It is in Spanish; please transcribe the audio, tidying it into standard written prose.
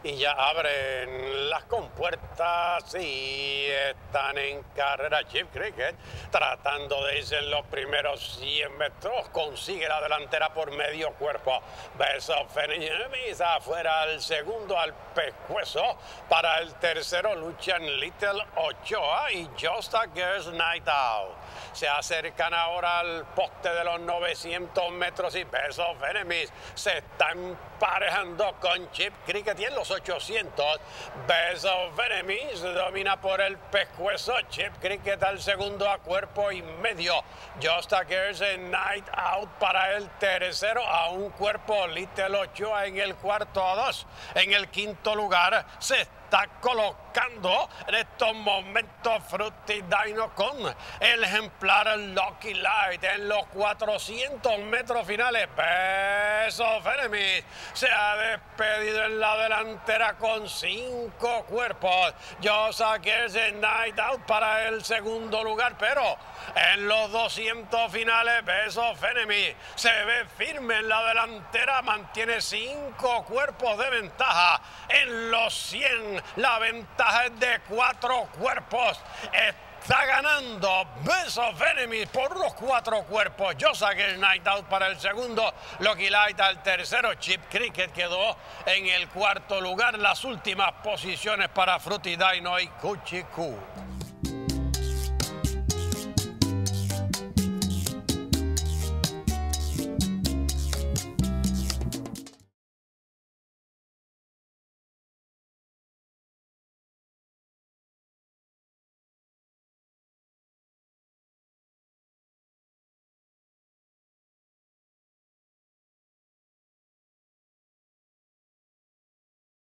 y ya abren las compuertas y están en carrera. Chip Cricket tratando de irse en los primeros 100 metros, consigue la delantera por medio cuerpo. Best of Enemies afuera al segundo al pescuezo. Para el tercero luchan Little Ochoa y Just a Girls Night Out. Se acercan ahora al poste de los 900 metros y Best of Enemies se está emparejando con Chip Cricket y en los 800 Best of Enemies domina por el pescuezo. Chip Cricket al segundo a cuerpo y medio. Just a Girls Night Out para el tercero a un cuerpo. Little Ochoa en el cuarto a 2. En el quinto lugar se está colocando en estos momentos Fruity Dino con el ejemplar Lucky Light en los 400 metros finales. Best of Enemies se ha despedido en la delantera con 5 cuerpos. Just a Girls Night Out para el segundo lugar, pero en los 200 finales Best of Enemies se ve firme en la delantera, mantiene 5 cuerpos de ventaja. En los 100 la ventaja es de 4 cuerpos. Está ganando Best of Enemies por los 4 cuerpos. Just a Girls Night Out para el segundo, Lucky Light al tercero. Chip Cricket quedó en el cuarto lugar. Las últimas posiciones para Fruity Dino y Cuchicu.